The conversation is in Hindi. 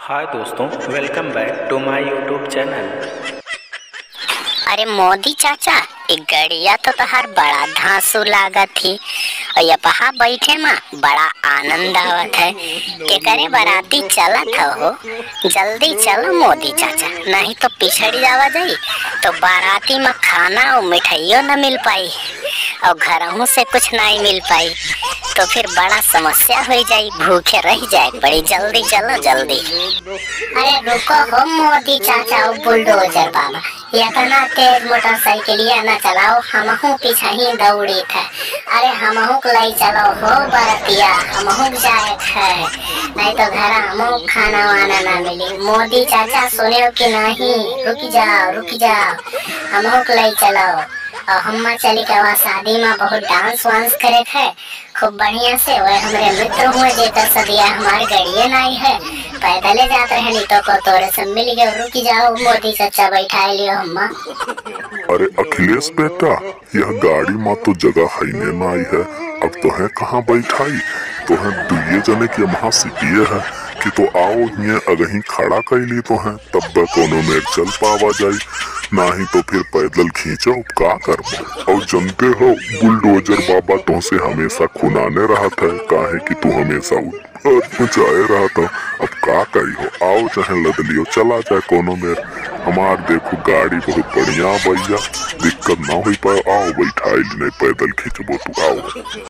हाय दोस्तों, welcome back to my YouTube channel. अरे मोदी चाचा, एक गड़िया तो तहार बड़ा धांसू लागत थी और ये पहा बैठे माँ बड़ा आनंद आवत है। के करे बाराती चलत हो, जल्दी चलो मोदी चाचा, नहीं तो पिछड़ जावा जाई। तो बाराती में खाना और मिठाइयों न मिल पाई और घरों से कुछ नहीं मिल पाई, तो फिर बड़ा समस्या हो जाई, भूखे रह जाए बड़ी। जल्दी चलो जल्दी। अरे रुको हो मोदी चाचा और बुलडोजर बाबा, इतना तेज मोटरसाइकिलिया न चलाओ, हमहू पीछे ही दौड़ी थे। अरे हमहू को लाई चलो हो बरतिया, हमहू जाए है, नहीं तो घर हमहू खाना वाना ना मिली। मोदी चाचा सुने कि नहीं, रुक जाओ, हमहू को लाई चलो। और हम चली के वहाँ शादी में बहुत डांस वांस करे थे खूब बढ़िया से। वह हमारे मित्र हुए जेता सदिया हमारे गड़िए नहीं है, पैदल जाते रहे, नहीं तो को तोरे से मिल गए। रुक जाओ मोदी चाचा, बैठा लियो हम्मा। अरे अखिलेश बेटा, यह गाड़ी में तो जगह है नहीं आई है, अब तो है कहाँ बैठाई, तो है दुए जने की महा सीटिए है कि तो आओ ये अगही खड़ा कैली तो है, तब कोनो में चल पावा जाई, नहीं तो फिर पैदल खींचो का करबो। और जानते हो बुलडोजर बाबा तो से हमेशा खुनाने रहा था, काहे कि तू हमेशा मचाए रहा था। अब का कही हो, आओ चाहे लद लियो, चला जाए कोनो में। हमार देखो गाड़ी बहुत बढ़िया भैया, दिक्कत ना हो पाए, आओ बैठा नहीं पैदल खींचबो, तू आओ।